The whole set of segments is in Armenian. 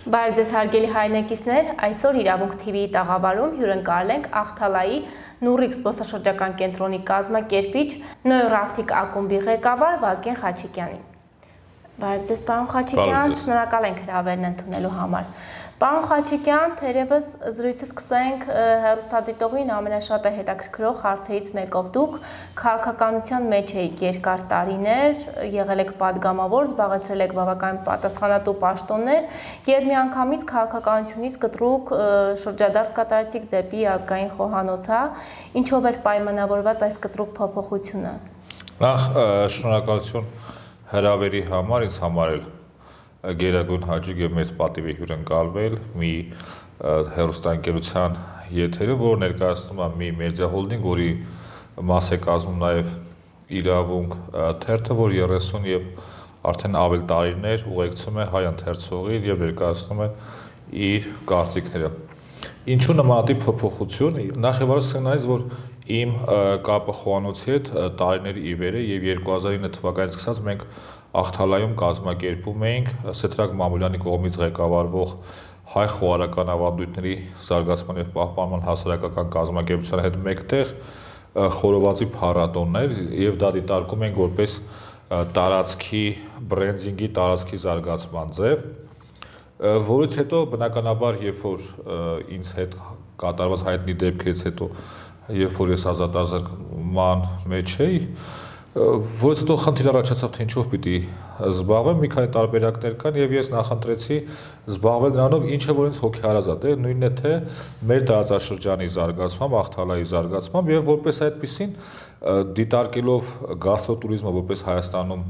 Բարև ձեզ հարգելի հայրենակիցներ, այսօր իրավունք TV-ի տաղավարում հյուրընկալել ենք Ախթալայի Նուրիկ զբոսաշրջական կենտրոնի կազմակերպիչ Նոյրավթիկ ակումբի ղեկավար Վազգեն Խաչիկյանին։ Բարև ձեզ, պարոն Խաչիկյան, շնորհակալ ենք հրավերն ընդունելու համար։ Պարոն Խաչիկյան, թերևս զրույցը սկսենք հեռուստադիտողին ամենաշատը հետաքրքրող հարցերից մեկով։ Դուք քաղաքականության մեջ եք երկար տարիներ, եղել եք падգամավոր, զբաղեցրել եք բավական պատասխանատու պաշտոններ եւ միանգամից քաղաքականությունից կտրուկ շրջադարձ կատարեցիք դեպի ազգային խոհանոցա, ինչով էր պայմանավորված այս կտրուկ փոփոխությունը։ Նախ շնորհակալություն հրավերի համար, ինձ համար էլ գերագույն հաճույք եւ մեծ պատիվ է հյուրընկալվել մի հեռուստաընկերության եթերում, որ ներկայացնում է մի մեդիա հոլդինգ, որի մաս է կազմում նաեւ իրավունք թերթը, որ 30 եւ արդեն ավել տարիներ ուղեկցում է հայ ընթերցողին եւ ներկայացնում է իր կարծիքները։ Ինչու նմանատիպ փոփոխություն, նախ եւ առաջ սկսենք նայած, որ իմ կապը խոհանոցի հետ տարիների ի վեր է եւ 2009 թվականից սկսած մենք Ախթալայում կազմակերպում էինք Սեդրակ Մամուլյանի կողմից ղեկավարվող հայ խոհարական ավանդույթների զարգացման եւ պահպանման հասարակական կազմակերպության հետ մեկտեղ խորովածի փառատոններ եւ դա դիտարկում ենք որպես տարածքի բրենդինգի, տարածքի զարգացման ձև, որից հետո բնականաբար երբ որ ինձ հետ կատարված հայտնի դեպքերից հետո երբ որ ես ազատազրկման մեջ էի, որից հետո խնդիր առաջացավ, թե ինչով պիտի զբաղվեմ, մի քանի տարբերակներ կան եւ ես նախընտրեցի զբաղվել նրանով, ինչը որ ինձ հոգեհարազատ է, նույնն է թե մեր տարածաշրջանի զարգացմամբ, Ախթալայի զարգացմամբ եւ որպես այդպիսին դիտարկելով գաստրոտուրիզմը որպես Հայաստանում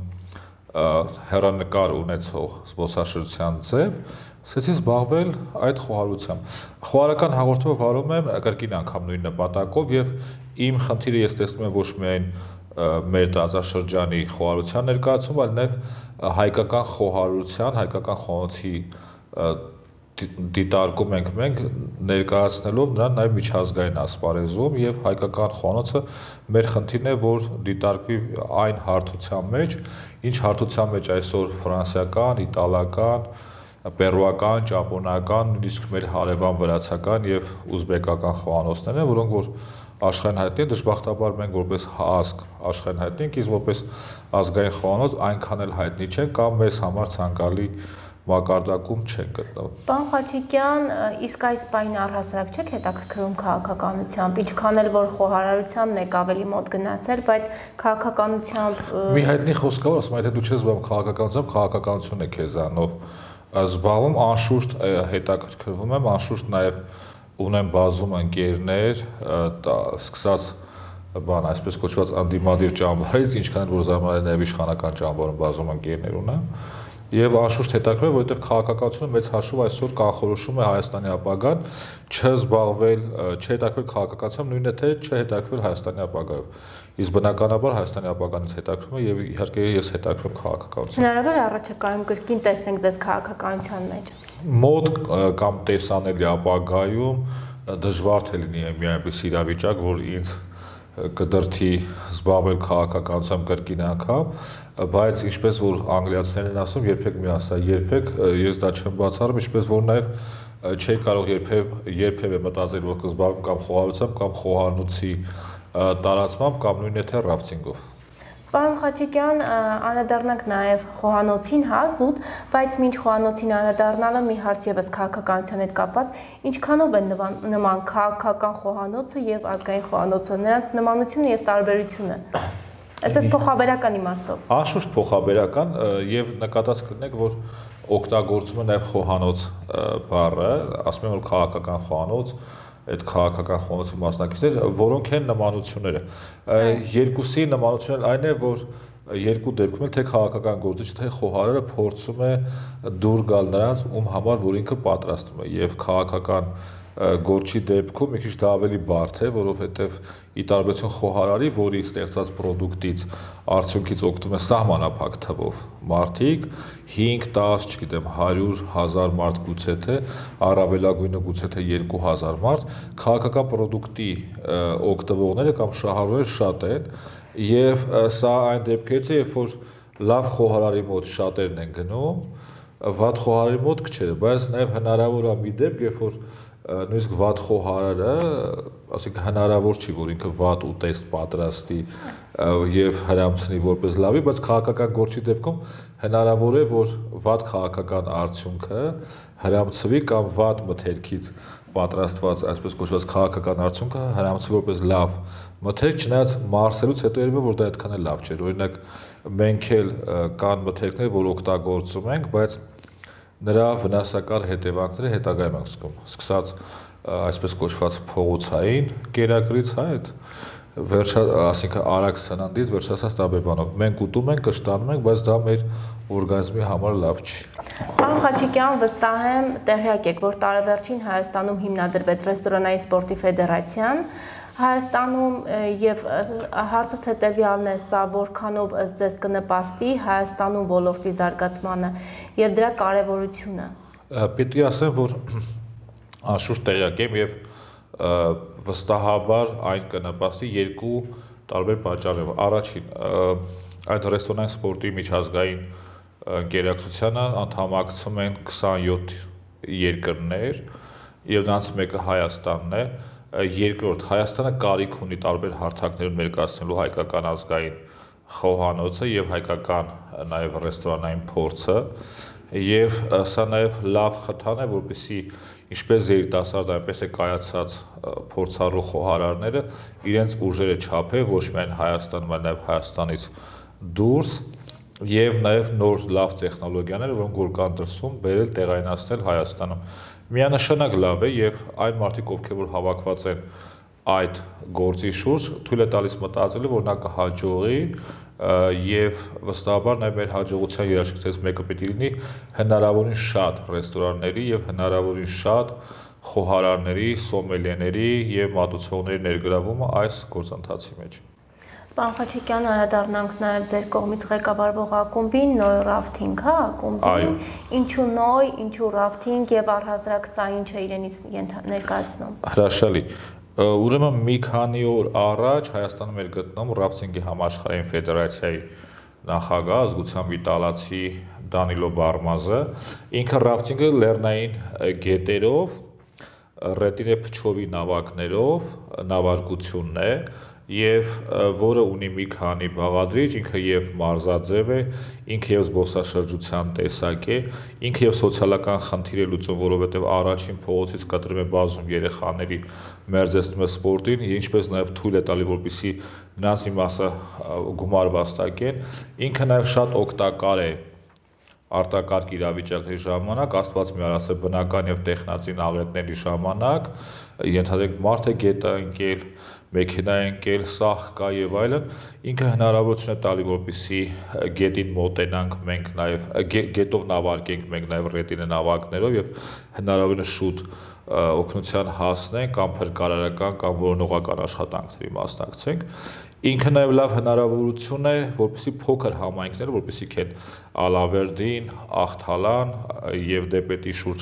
հեռանկար ունեցող զբոսաշրջության ձև, սկսեցի զբաղվել այդ խոհարությամբ։ Խոհարական հաղորդումը վարում եմ կրկին անգամ նույն նպատակով եւ իմ խնդիրը ես տեսնում եմ ոչ միայն մեր տարածաշրջանի խոհարության ներկայացում, այլ նաեւ հայկական խոհարության, հայկական խոհանոցի դիտարկում ենք մենք ներկայացնելով նրան նաեւ միջազգային ասպարեզում եւ հայկական խոհանոցը մեր խնդիրն է, որ դիտարկվի այն հարթության մեջ, ինչ հարթության մեջ այսօր ֆրանսիական, իտալական, պերուական, ճապոնական, նույնիսկ մեր հարևան վրացական եւ ուզբեկական խոհանոցներն են, որոնք որ աշխարհին հայտնի են, դժբախտաբար մենք որպես ազգ աշխարհին հայտնի ենք, իսկ որպես ազգային խոհանոց այնքան էլ հայտնի չեն կամ մեզ համար ցանկալի մակարդակում չեն գտնվում։ Պարոն Խաչիկյան, իսկ այս պայն առհասարակ չեք հետաքրքրում քաղաքականությամբ, ինչքան էլ որ խոհարարությանն եք ավելի մոտ գնացել, բայց քաղաքականությամբ մի հայտնի խոսք կա, որ ասում է, թե դու չես զբաղվում քաղաքականությամբ, քաղաքականությունն է քեզանով զբաղվում, անշուշտ հետաքրքրվում եմ, անշուշտ նաև ունեմ բազում ընկերներ, սկսած բան, այսպես կոչված անդիմադիր ճամբարից, ինչքան որ զարմանալի նաև իշխանական ճամբարում բազում ընկերներ ունեմ, եւ անշուշտ հետաքրքրում է, որովհետեւ քաղաքականությունը մեծ հաշվով այսօր կանխորոշում է Հայաստանի ապագան, չզբաղվել, չհետաքրքրել քաղաքականությամբ, նույնն է թե չհետաքրքրել Հայաստանի ապագայով։ Իսկ բնականաբար Հայաստանի ապագանից հետաքրքրում է եւ իհարկե ես հետաքրքրում քաղաքականությամբ։ Հնարավոր է առաջակայում կրկին տեսնենք ձեզ քաղաքականության մեջ։ Մոտ կամ տեսանելի ապագայում դժվար թե լինի մի այնպես իրավիճակ, որ ինձ կդրթի զբաղվել քաղաքականությամբ կրկին անգամ, բայց ինչպես որ անգլիացիներն են ասում, երբեք մի ասա, երբեք ես դա չեմ բացառում, ինչպես որ նաև չի կարող երբևէ մտածել, որ կզբաղվեմ կամ խոհարությամբ կամ խոհանոցի տարածմամբ կամ նույնն է թե ռաֆտինգով։ Պարոն Խաչիկյան, անդրադառնանք նաև խոհանոցին, հա, զուտ, բայց մինչ խոհանոցին անդրադառնալը մի հարց եւս քաղաքականության հետ կապված, ինչքանով է նման քաղաքական խոհանոցը եւ ազգային խոհանոցը, նրանց նմանությունը եւ տարբերությունը։ Այսպես փոխաբերական իմաստով։ Անշուշտ փոխաբերական եւ նկատած կլինեք, որ օգտագործում է նաեւ խոհանոց բառը, ասում են որ քաղաքական խոհանոց այդ քաղաքական խոհանոցի մասնակիցներ, որոնք են նմանությունները։ Երկուսի նմանությունն այն է, որ երկու դեպքում էլ թե քաղաքական գործիչը, թե խոհարարը փորձում է դուր գալ նրանց, ում համար որ ինքը պատրաստում է, եւ քաղաքական գործի դեպքում մի քիչ դա ավելի բարդ է, որովհետեւ ի տարբերություն խոհարարի, որի ստեղծած պրոդուկտից արդյունքից օգտվում է սահմանափակ թվով մարդիկ, 5, 10, չգիտեմ, 100,000 մարդ գուցե թե առավելագույնը գուցե թե 2000 մարդ, քաղաքական պրոդուկտի օգտվողները կամ շահառուները շատ են, եւ սա այն դեպքերից է, երբ որ լավ խոհարարի մոտ շատերն են գնում, վատ խոհարի մոտ քչերը, բայց նաև հնարավոր է մի դեպք, երբ որ նույնիսկ վատ խոհարը, ասենք հնարավոր չի, որ ինքը վատ ուտեստ պատրաստի եւ հրամցնի որպես լավի, բայց քաղաքական գործի դեպքում հնարավոր է, որ վատ քաղաքական արդյունքը հրամցվի կամ վատ մթերքից պատրաստված, այսպես կոչված քաղաքական արդյունքը հրամցվի որպես լավ մթերք, չնայած մարսելուց հետո երևի որ դա այդքան էլ լավ չէր։ Օրինակ մենք էլ կան մթերքներ, որ օգտագործում ենք, բայց նրա վնասակար հետևանքները հետագայում ենք զգում, սկսած այսպես կոչված փողոցային կերակրից, այդ ասինքն արագ սննդից վերջացած տարբեր բանով։ Մենք ուտում ենք, կշտանում ենք, բայց դա մեր օրգանիզմի համար լավ չի։ Պարոն Խաչիկյան, վստահ եմ տեղյակ եք, որ տարեվերջին Հայաստանում հիմնադրվեց ռեստորանային սպորտի ֆեդերացիան։ Հայաստանում եւ հարցս հետեւյալն է, սա որքանով ըստ ձեզ կնպաստի Հայաստանում ոլորտի զարգացմանը եւ դրա կարեւորությունը։ Պետք է ասեմ, որ անշուշտ տեղյակ եմ եւ վստահաբար այն կնպաստի երկու տարբեր պատճառով։ Առաջին, այդ ռեստորանային սպորտի միջազգային ընկերակցությանը անդամակցում են 27 երկրներ եւ դրանց մեկը Հայաստանն է։ Երկրորդ, Հայաստանը կարիք ունի տարբեր հարթակներում ներկայացնելու հայկական ազգային խոհանոցը եւ հայկական նաեւ ռեստորանային փորձը եւ սա նաեւ լավ խթան է, որպեսզի ինչպես երիտասարդ, այնպես է կայացած փորձառու խոհարարները իրենց ուժերը չափեն ոչ միայն Հայաստանում, այլ նաեւ Հայաստանից դուրս եւ նաեւ նոր լավ տեխնոլոգիաներ, որոնք որ կան դրսում, բերել տեղայնացնել Հայաստանում։ Միանշանակ լավ է եւ այն մարդիկ, ովքեր որ հավաքված են այդ գործի շուրջ, թույլ է տալիս մտածելու, որ նա կհաջողի եւ վստահաբար նաեւ մեր հաջողության երաշխիքներից մեկը պետք է լինի հնարավորին շատ ռեստորանների եւ հնարավորին շատ խոհարարների, սոմելիեների եւ մատուցողների ներգրավումը այս գործընթացի մեջ։ Պարոն Խաչիկյան, անդրադառնանք նաև ձեր կողմից ղեկավարվող ակումբին, Նոյ Ռաֆթինգ, հա, ակումբին, ինչու Նոյ, ինչու Ռաֆթինգ եւ առհասարակ սա ինչ է իրենից ներկայացնում։ Հրաշալի։ Ուրեմն մի քանի օր առաջ Հայաստանում էր գտնում Ռաֆթինգի համաշխարհային ֆեդերացիայի նախագահ, ազգությամբ իտալացի Դանիլո Բարմազը, ինքը Ռաֆթինգը լեռնային գետերով, ռետինե փչովի նավակներով նավարկությունն է եւ որը ունի մի քանի բաղադրիչ, ինքը եւ մարզաձև է, ինքը եւ զբոսաշրջության տեսակ է, ինքը եւ սոցիալական խնդիր է լուծում, որովհետեւ առաջին փողոցից կտրում է բազում երեխաների մերձեցնում է սպորտին, ինչպես նաեւ թույլ է տալի, որպեսզի նրանց մի մասը գումար վաստակեն, ինքը նաեւ շատ օգտակար է արտակարգ իրավիճակների ժամանակ, Աստված մի արասե բնական եւ տեխնացին աղետների ժամանակ, ենթադրենք մարդ է գետը ընկել, մեքենա ընկել, սահ կա եւ այլն, ինքը հնարավորություն է տալի, որպեսզի գետին մոտենանք մենք նաեւ գետով նավարկենք մենք նաեւ ռետինե նավակներով եւ հնարավորինս շուտ օգնության հասնենք կամ փրկարարական կամ որոնողական աշխատանքների մասնակցենք։ Ինքը նաև լավ հնարավորություն է, որպեսզի փոքր համայնքները, որպեսզի քեն Ալավերդին, Ախթալան եւ Դեպետի շուրջ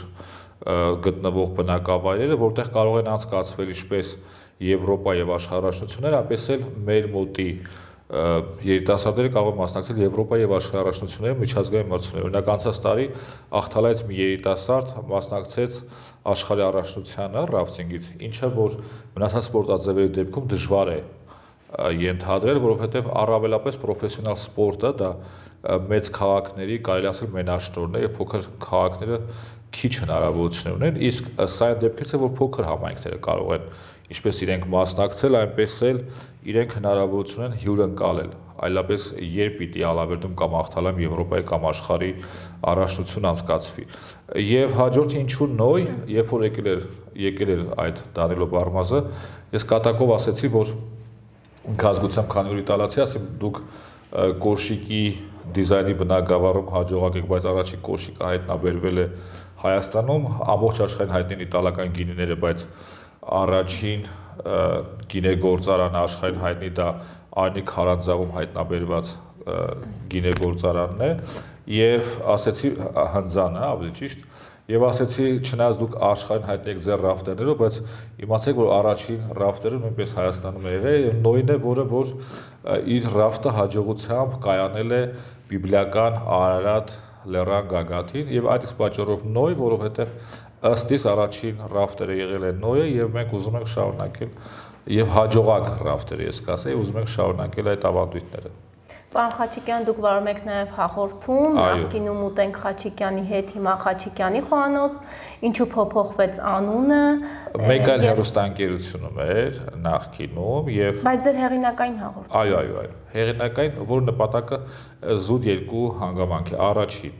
գտնվող բնակավայրերը, որտեղ կարող են անցկացվել ինչպես Եվրոպա եւ աշխարհաշնությունները, այնպես էլ մեր մոտի երիտասարդները կարող են մասնակցել Եվրոպա եւ աշխարհաշնությունների միջազգային մրցույթների։ Օրինակ անցած տարի Ախթալայից մի երիտասարդ մասնակցեց աշխարհի առաջնությանը Ռաֆթինգից, ինչը որ մնացած սպորտաձևերի դեպքում դժվար է ենթադրել, որովհետև առավելապես պրոֆեսիոնալ սպորտը դա մեծ քաղաքների, կարելի ասել մենաշնորհն է եւ փոքր քաղաքները քիչ հնարավորություն ունեն, իսկ սա այն դեպքից է, որ փոքր համայնքները կարող են ինչպես իրենք մասնակցել, այնպես էլ իրենք հնարավորություն են հյուրընկալել, այլապես երբ պիտի Ալավերդում կամ Ախթալայում Եվրոպայի կամ աշխարհի առաջնություն անցկացվի։ Եվ հաջորդը ինչու Նոյ, երբ որ եկել էր այդ Դանիլո Բարմազը, ես կատակով ասեցի, որ ինքազգությամբ քանի որ իտալացի, ասեմ դուք կոշիկի դիզայնի բնագավառում հաջողակ եք, բայց առաջին կոշիկը հայտնաբերվել է Հայաստանում, ամբողջ աշխարհին հայտնի իտալական գինիները, բայց առաջին գինեգործարանը աշխարհին հայտնի դա Արնի Քարանձավում հայտնաբերված գինեգործարանն է եւ ասեցի հնձանը, ավելի ճիշտ, եւ ասեցի չնայած դուք աշխարհին հայտնի եք ձեր ռաֆտերներով, բայց իմացեք որ առաջին ռաֆտերը նույնպես Հայաստանում է եղել եւ Նոյն է, որը որ իր ռաֆտը հաջողությամբ կայանել է բիբլիական Արարատ Լեռան գագաթին եւ այդ իսկ պատճառով նոյ, որովհետեւ ըստ իս առաջին ռաֆտերը եղել է նոյը եւ մենք ուզում ենք շարունակել եւ հաջողակ ռաֆտերը, ես կասեի, ուզում ենք շարունակել այդ ավանդույթները։ Պարոն Խաչիկյան, դուք վարում եք նաև հաղորդում, նախկինում Ուտենք Խաչիկյանի հետ, հիմա Խաչիկյանի խոհանոց, ինչու փոփոխվեց անունը։ Մեկ այլ հեռուստաընկերությունում էր նախկինում եւ Բայց ձեր հեղինակային հաղորդում։ Այո, հեղինակային, որ նպատակը զուտ երկու հանգամանք է։ Առաջին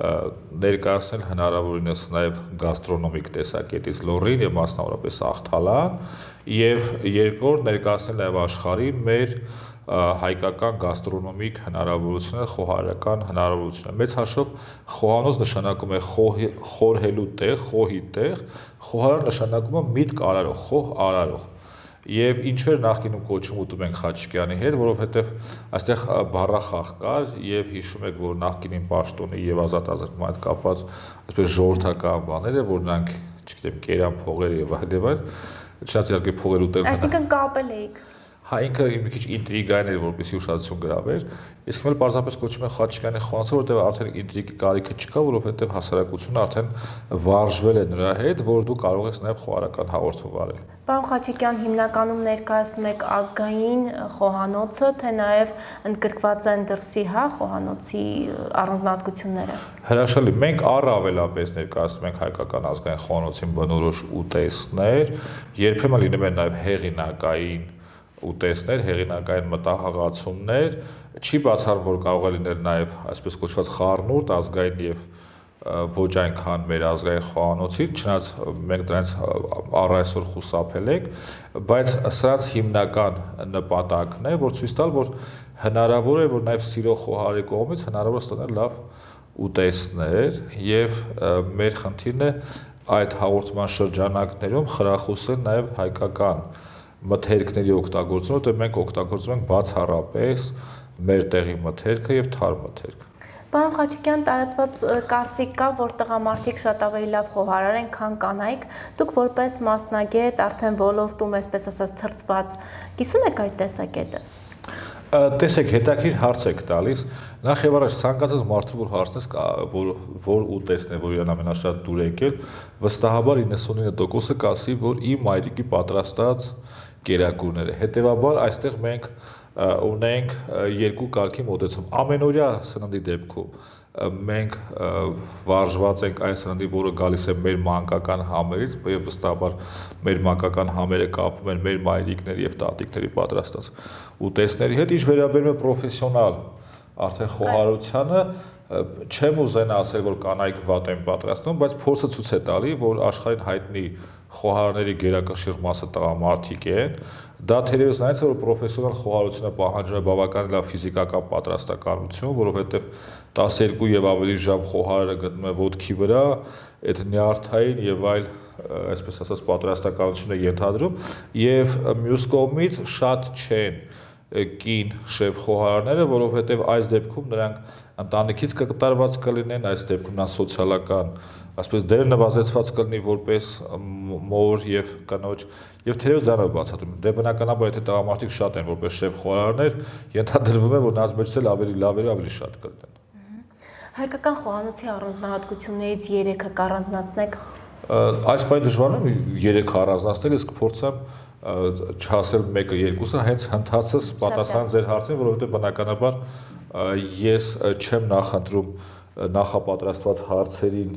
ներկայացնել հնարավորինս նաև գաստրոնոմիկ տեսակետից լոռին եւ մասնավորապես աղթալան եւ երկրորդ ներկայացնել նաև աշխարհին մեր հայկական գաստրոնոմիկ հնարավորությունները, խոհարական հնարավորությունները։ Մեծ հաշվով խոհանոց նշանակում է խորհելու տեղ, խոհի տեղ, խոհարար նշանակում է միտք արարող, խոհ արարող։ Եվ ինչու էր նախկինում կոչում ուտում ենք Խաչիկյանի հետ, որովհետև այստեղ բառախաղ կար եւ հիշում եք, որ նախկինին պաշտոնի եւ ազատ ազգման հետ կապված այսպես ժողովրդական բաներ է, որ նրանք, չգիտեմ, կերան փողեր եւ այլ, չնայած իհարկե փողեր ուտել։ Այսինքն կապել էիք։ Հա ինքը մի քիչ ինտրիգային էր, որպեսզի ուշադրություն գրավեր, իսկ մենք պարզապես կոչում ենք Խաչիկյանի խոհանոցը, որտեղ արդեն ինտրիգի կարիքը չկա, որովհետև հասարակությունը արդեն վարժվել է նրա հետ, որ դու կարող ես նաև խոհարական հաղորդում վարել։ Պարոն Խաչիկյան, հիմնականում ներկայացնում եք ազգային խոհանոցը, թե նաև ընդգրկված են դրսի, հա, խոհանոցի առանձնահատկությունները։ Հրաշալի, մենք առավելապես ներկայացնում ենք հայկական ազգային խոհանոցին բնորոշ ուտեստներ, երբեմն լինում են նաև հեղինակային ուտեստներ, հեղինակային մտահղացումներ, չի բացառում, որ կարող է լինել նաև այսպես կոչված խառնուրդ, ազգային եւ ոչ այնքան մեր ազգային խոհանոցից, չնայած մենք դրանից առ այսօր խուսափել ենք, բայց սրանց հիմնական նպատակն է, որ ցույց տալ, որ հնարավոր է, որ նաև սիրող խոհարի կողմից հնարավոր ստանալ լավ ուտեստներ եւ մեր խնդիրն է այդ հաղորդման շրջանակներում խրախուսել նաև հայկական մթերքների օգտագործումը, որտեղ մենք օգտագործում ենք բացառապես մեր տեղի մթերքը եւ թար մթերք։ Պարոն Խաչիկյան, տարածված կարծիք կա, որ տղամարդիկ շատ ավելի լավ խոհարար են, քան կանայք։ Դուք որպես մասնագետ, արդեն ոլորտում, այսպես ասած, թրծված, կիսում եք այդ տեսակետը։ Տեսեք, հետաքրքիր հարց եք տալիս։ Նախ եւ առաջ ցանկացած մարդու որ հարցնես, որ ուտեսն է, որ իրան ամենաշատ դուր եկել, վստահաբար 99%-ը կասի, որ իմ մայրիկի պատրաստած կերակուրները։ Հետևաբար այստեղ մենք ունենք երկու կարգի մոտեցում։ Ամենօրյա սննդի դեպքում մենք վարժված ենք այն սննդի, որը գալիս է մեր մանկական համերից, եւ վստահաբար մեր մանկական համերը կապվում են մեր մայրիկների եւ տատիկների պատրաստած ուտեստների հետ, ինչ վերաբերում է պրոֆեսիոնալ արդեն խոհարությանը, չեմ ուզենա ասել, որ կանայք վատ են պատրաստում, բայց փորձը ցույց է տալի, որ աշխարհին հայտնի խոհարների գերակշիռ մասը տղամարդիկ են։ Դա թերևս նայած որ պրոֆեսիոնալ խոհարությունը պահանջում է բավական լավ ֆիզիկական պատրաստականություն, որովհետև 12 եւ ավելի ժամ խոհարը գտնում է ոտքի վրա, այդ նյարդային եւ այլ, այսպես ասած, պատրաստականություն է ենթադրում, եւ մյուս կողմից շատ չեն կին շեֆ խոհարները, որովհետև այս դեպքում նրանք ընտանիքից կկատարված կլինեն, այս դեպքում նա սոցիալական, այսպես դեր նվազեցված կլինի որպես մոր եւ կնոջ, եւ թերևս դա բացատրում։ Դե բնականաբար եթե տղամարդիկ շատ են որպես շեֆ խոհարարներ, ենթադրվում է, որ նրանց մեջ էլ ավելի լավերը ավելի շատ կլինեն։ Հայկական խոհանոցի առանձնահատկություններից 3-ը կառանձնացնեք։ Այս պահին դժվար է 3 առանձնացնել, իսկ փորձեմ չասել մեկը երկուսը, հենց հնդածս պատասխան ձեր հարցին, որովհետև բնականաբար ես չեմ նախընտրում նախապատրաստված հարցերին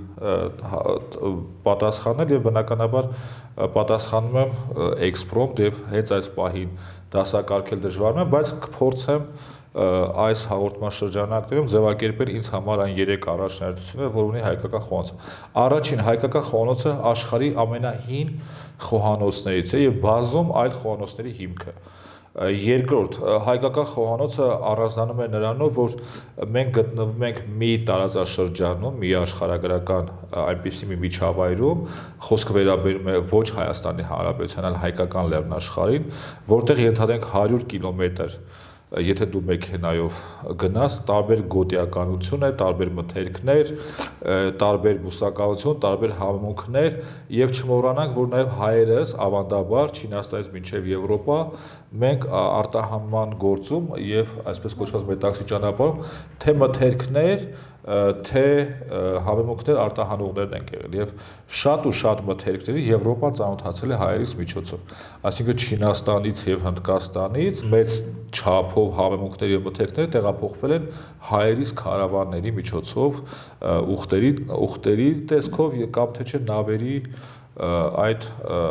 պատասխանել եւ բնականաբար պատասխանում եմ էքսպրոմտ եւ հենց այս պահին դասակարգել դժվար է, բայց կփորձեմ այս հաղորդման շրջանակներում ձևակերպել ինձ համար այն 3 առաջնահերթությունը, որ ունի հայկական խոհանոցը։ Առաջին հայկական խոհանոցը աշխարհի ամենահին խոհանոցներից է եւ բազում այլ խոհանոցների հիմքը։ Երկրորդ, հայկական խոհանոցը առանձնանում է նրանով, որ մենք գտնվում ենք մի տարածաշրջանում, մի աշխարհագրական այնպիսի մի միջավայրում, խոսքը վերաբերում է ոչ Հայաստանի Հանրապետության, այլ հայկական լեռնաշխարհին, որտեղ ենթադրենք 100 կիլոմետր եթե դու մեքենայով գնաս, տարբեր գոտիականություն է, տարբեր մթերքներ, տարբեր բուսականություն, տարբեր համունքներ եւ չմոռանանք, որ նաեւ հայերս ավանդաբար Չինաստանից մինչեւ Եվրոպա մենք արտահանման գործում եւ այսպես կոչված մետաքսի ճանապարհում թե մթերքներ թե համեմունքներ արտահանողներն են եղել եւ շատ ու շատ մթերքների Եվրոպան ծանոթացել է հայերիս միջոցով, այսինքն Չինաստանից եւ Հնդկաստանից մեծ չափով համեմունքներ եւ մթերքներ տեղափոխվել են հայերիս քարավանների միջոցով ուխտերի տեսքով կամ թե չէ նավերի այդ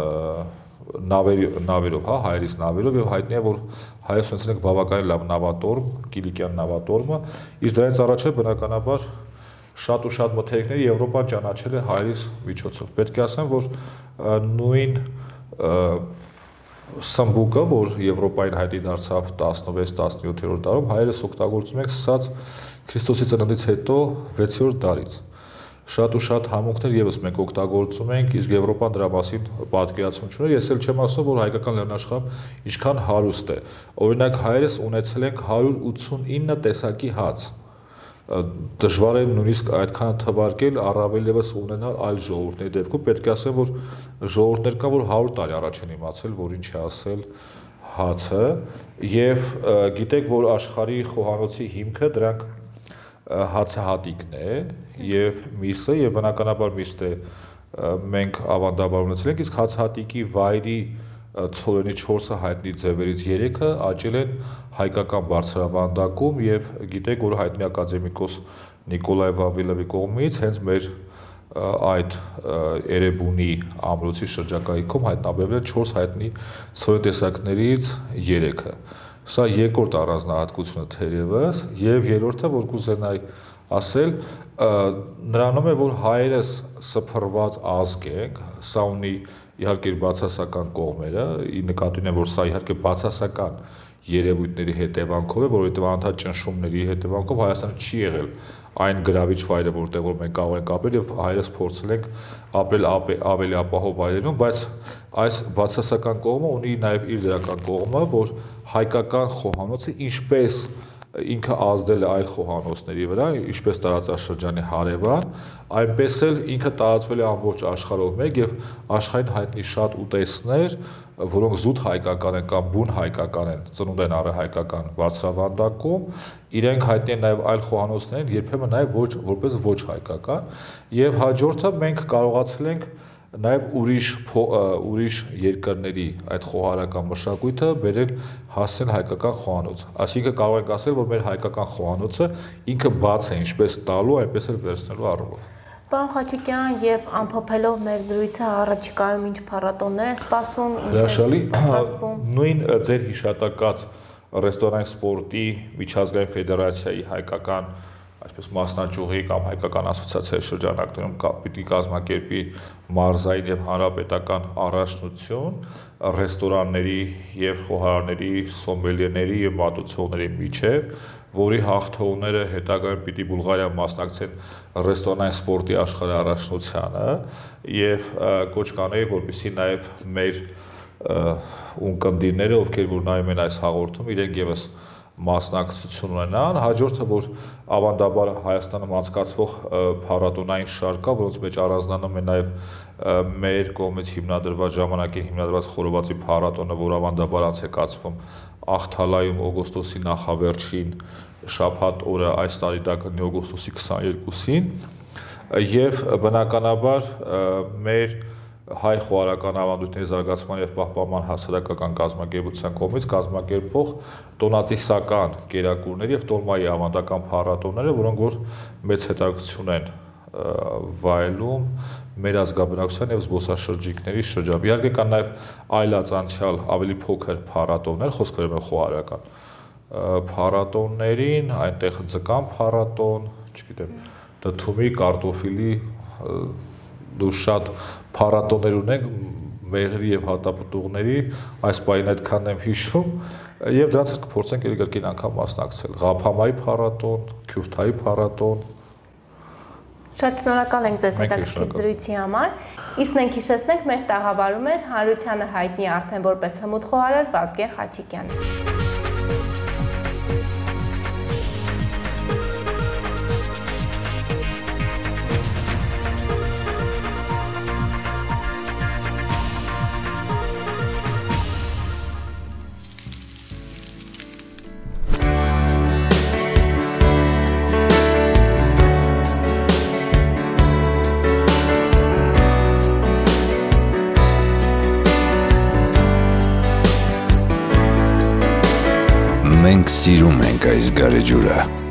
նավերով, հա, հայերիս նավերով եւ հայտնի է, որ հայերս ունեցել են բավականին լավ նավատորմ, Կիլիկյան նավատորմը, իսկ դրանից առաջ բնականաբար շատ ու շատ մթերքները Եվրոպան ճանաչել է հայերիս միջոցով։ Պետք է ասեմ, որ նույն սմբուկը, որ Եվրոպային հայտնի դարձավ 16-17-րդ դարում, հայերս օգտագործում են սկսած Քրիստոսի ծննդից հետո 6-րդ դարից։ Շատ ու շատ համունքներ եւս մենք օգտագործում ենք, իսկ Եվրոպան դրա մասին պատկերացում չուներ։ Ես էլ չեմ ասում, որ հայկական լեռնաշխարհը ինչքան հարուստ է։ Օրինակ հայերս ունեցել ենք 189 տեսակի հաց։ Դժվար է նույնիսկ այդքան թվարկել, առավել եւս ունենալ այլ ժողովուրդների դեպքում։ Պետք է ասեմ, որ ժողովուրդներ կան, որ 100 տարի առաջ են իմացել, որ ինչ է ասել հացը, եւ գիտեք, որ աշխարհի խոհանոցի հիմքը դրանք հացահատիկն է եւ միսը եւ բնականաբար միսը մենք ավանդաբար ունեցել ենք, իսկ հացահատիկի վայրի ցորենի 4-ը հայտնի ձևերից 3-ը աճել են հայկական բարձրավանդակում եւ գիտեք, որ հայտնի ակադեմիկոս Նիկոլայ Վավիլովի կողմից հենց մեր այդ Էրեբունի ամրոցի շրջակայքում հայտնաբերվել են 4 հայտնի ցորենտեսակներից 3-ը։ Սա երկրորդ առանձնահատկությունը թերևս եւ երրորդը, որ կուզենայի ասել, նրանում է, որ հայերս սփռված ազգ ենք, սա ունի իհարկե բացասական կողմերը, ի նկատի ունեմ, որ սա իհարկե բացասական երևույթների հետևանքով է, որովհետեւ անդադ ճնշումների հետևանքով Հայաստանը չի եղել այն գրավիչ վայրը, որտեղ որ մենք կարող ենք ապրել եւ հայերս փորձել ենք ապրել ավելի ապահով վայրերում, բայց այս բացասական կողմը ունի նաեւ իր դրական կողմը, որ հայկական խոհանոցը ինչպես ինքը ազդել է այլ խոհանոցների վրա, ինչպես տարածաշրջանի հարևան, այնպես էլ ինքը տարածվել է ամբողջ աշխարհով մեկ եւ աշխարհին հայտնի շատ ուտեստներ, որոնք զուտ հայկական են կամ բուն հայկական են, ծնունդ են առել հայկական բարձրավանդակում, իրենք հայտնի են նաեւ այլ խոհանոցներին, երբեմն նաեւ որպես ոչ հայկական, եւ հաջորդը մենք կարողացել ենք նաեւ ուրիշ երկրների այդ խոհարական մշակույթը բերել հասցնել հայկական խոհանոց։ Այսինքն կարող ենք ասել, որ մեր հայկական խոհանոցը ինքը բաց է ինչպես տալու, այնպես էլ վերցնելու առումով։ Պարոն Խաչիկյան, եւ ամփոփելով մեր զրույցը, առաջիկայում ինչ փառատոններ են սպասում, ինչ է պատրաստվում։ Նույն ձեր հիշատակած ռեստորան սպորտի միջազգային ֆեդերացիայի հայկական այսպես մասնաճյուղի կամ հայկական ասոցիացիայի շրջանակներում պիտի կազմակերպի մարզային եւ հանրապետական առաջնություն ռեստորանների եւ խոհարարների, սոմելիերների եւ մատուցողների միջեւ, որի հաղթողները հետագայում պիտի Բուլղարիա մասնակցեն ռեստորանային սպորտի աշխարհի առաջնությանը եւ կոչ կանեի, որպեսզի նաեւ մեր ունկնդիրները, ովքեր որ նայում են այս հաղորդում, իրենք եւս մասնակցություն ունենան, հաջորդը, որ ավանդաբար Հայաստանում անցկացվող փառատոնային շարք կա, որոնց մեջ առանձնանում է նաև մեր կողմից հիմնադրված ժամանակին հիմնադրված խորովածի փառատոնը, որ ավանդաբար անցկացվում Ախթալայում օգոստոսի նախավերջին շաբաթ օրը, այս տարի դա կլինի օգոստոսի 22-ին, եւ բնականաբար մեր հայ խոհարական ավանդույթների զարգացման եւ պահպանման հասարակական կազմակերպության կողմից կազմակերպվող տոնածիսական կերակուրների եւ տոլմայի ավանդական փառատոնները, որոնք որ մեծ հետաքրքրություն են վայելում մեր ազգաբնակության եւ զբոսաշրջիկների շրջանում։ Իհարկե կան նաեւ այլացանցյալ ավելի փոքր փառատոններ, խոսքը վերաբերում խոհարական փառատոններին, այնտեղ ձկան փառատոն, չգիտեմ, դդումի, կարտոֆիլի դու շատ փառատոներ ունենք մեղրի եւ հատապտուղների, այս պահին այդքանն եմ հիշում եւ դրանց կփորձենք երկրկին անգամ մասնակցել։ Ղափամայի փառատոն, Քյուրթայի փառատոն։ Շատ շնորհակալ ենք ձեզ հետաքրքիր զրույցի համար։ Իսկ մենք հիշեցնենք, մեր տաղավարում էր հանրությանը հայտնի արդեն որպես հմուտ խոհարար Վազգեն Խաչիկյանը։ Մենք սիրում ենք այս գարեջուրը։